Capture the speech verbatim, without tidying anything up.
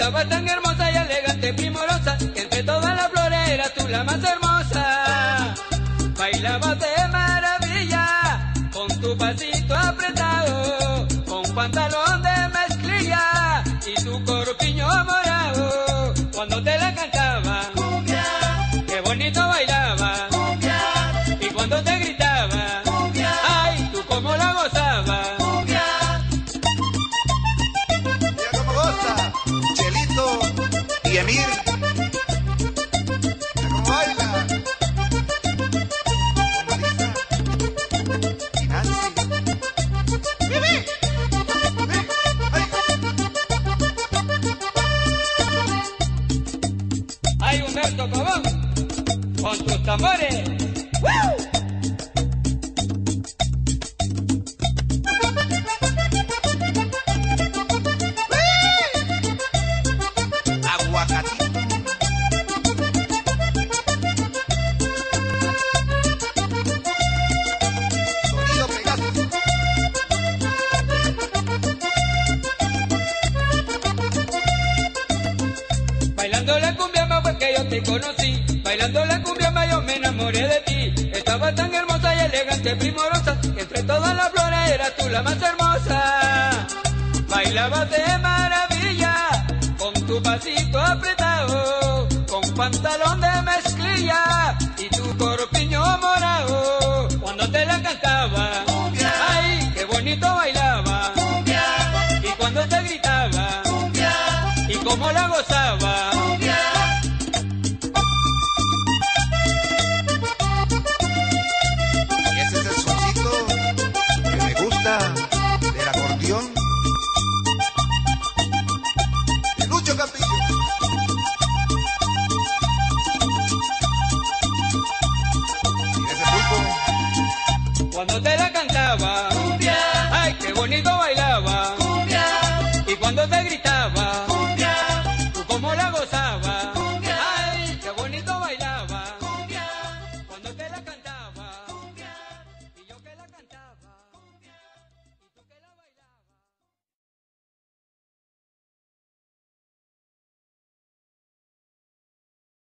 Estabas tan hermosa y elegante, primorosa, que entre todas las flores eras tú la más hermosa. Bailabas de maravilla, con tu pasito apretado, con pantalón de mezclilla y tu corpiño morado. Cuando te la cantaba, cumbia, qué bonito bailaba, cumbia, y cuando te gritaba, cumbia, ay, tú cómo la gozabas. Cumbia. Mira cómo goza Chelito y Emir. Mira cómo baila como Lisa y Nancy. ¡Bibi! Ay, Humberto Pavón, con tus tambores. ¡Woo! Aguacatito. Sonido Pegasus. Bailando la cumbiamba fue que yo te conocí, bailando la cumbiamba yo me enamoré de ti. Estabas tan hermosa y elegante, primorosa, que entre todas las flores eras tú la más hermosa. Bailabas de maravilla, con tu pasito apretado, con pantalón de mezclilla y tu corpiño morado. Cuando te la cantaba, cumbia, ay, qué bonito bailaba, cumbia, y cuando te gritaba, cumbia, y cómo la gozaba. Cumbia. Y ese es el soncito que me gusta del acordeón de Lucho Campillo. Y ese pulpo Cuando te la cantaba,